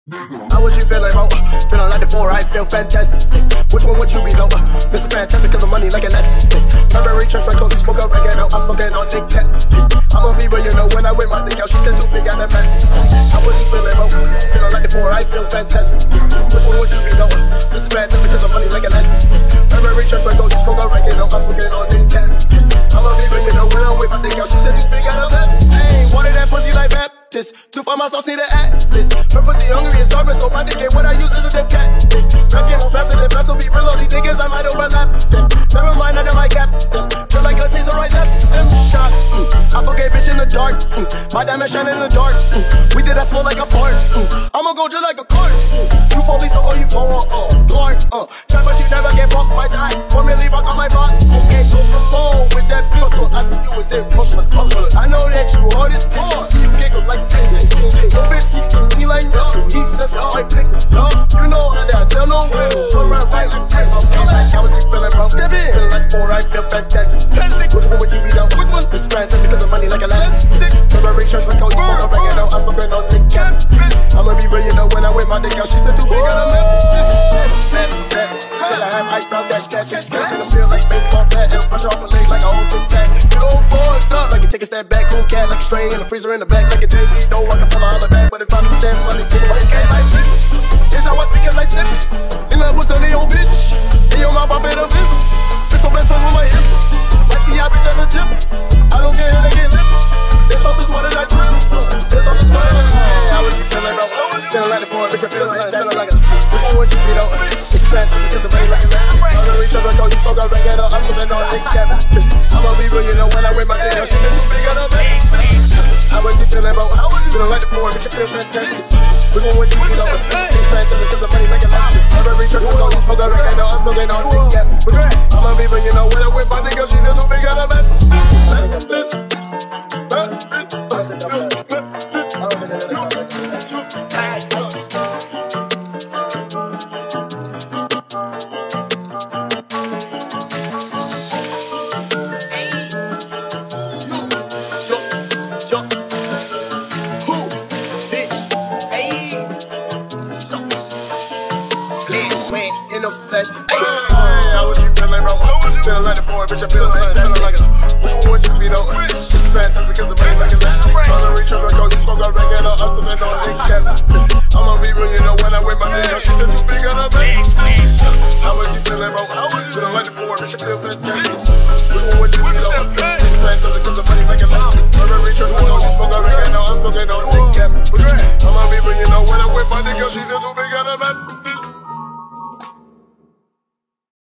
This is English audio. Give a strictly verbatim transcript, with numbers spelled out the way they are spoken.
How was you feeling, bro? Feeling like the four, I feel fantastic. Which one would you be, though? Mister Fantastic, cause the money like elastic. Burberry, transfer codes, you smoke up reggae, I'm smoking on Nick Cat. I'm a Libra, you know, when I win my dick out, she said too big, got that man. How was you feeling, bro? Feeling like the four, I feel fantastic. Which one would you be, though? Mister Fantastic, cause the money like elastic. Burberry, transfer codes, you smoke up reggae, I'm smoking on Nick Cat. I'm a Libra, you know, when I win my dick out, she said too big, got that man. Hey, wanted that pussy like that. Two for my sauce, need an atlas. Her pussy hungry and starving, so my dick get what I use is a dip cat. Rockin' on faster than fast, so be real, all these niggas I might overlap them. Never mind, I might cap them. Feel like a taser right at them. Shot, mm. I forget bitch in the dark. Mm. My diamond shine in the dark. Mm. We did that smell like a fart. Mm. I'ma go just like a cart. Mm. You police or you pour, uh, Lord, uh. Try but you never get fucked by die. Or me leave rock on my block. Okay, go along with that pistol. I see you instead, puzzle, puzzle. I know that you hard as tissue. See you giggle like your bitch sees me like no. He says how I pick no. You know how that tell no way. Turn around right like that. Okay, like how was you feeling, bro? Step in. Feeling like four, I feel fantastic. Which one would you be though? Which one? It's fantastic cause the money like elastic. Burberry church like how you smoke up reggae, I'm smoking on Nick Cat. I'ma be real, you know, when I whip my dick out, she said too big, got a man. Till I have ice out that catch, catch, catch. And I feel like baseball bat and brush off my leg like a whole tic tac. You don't fall up like you take a step back, cool cat like a stray in the freezer in the back like a Jay-Z. Don't walk from my other back, but if I'm damn money, take it okay like this. This how I speak as I sip. In love with Sunday, old bitch. In your mouth, I fed a fist. This so best friends with my hip. Like see, I bitch as a tip. I don't care how they get lip. This sauce is more than I drip. This sauce is more than I drip. How was you feeling, bro? Feeling like the boy, bitch, I feel like feeling like a. Which one would you be, though? It's fantastic, because the money like a last. I'm gonna reach up and go, you smoke up, reggae, I'm moving on Nick Cat. I'ma be real, you know, when I win my day, she said too big, got a man. How was you feeling, bro? Feeling like the boy, bitch, I feel fantastic. Which one would you be, though? It's fantastic, because the money like a last. I'm gonna reach up and go, you smoke up, reggae, I'm smoking on Nick Cat. I'ma be real, you know, when I win my day, she said too big, got a man. This. In the flesh, ayy, how was you feeling, bro? Feeling like the boy, bitch, I feel fantastic.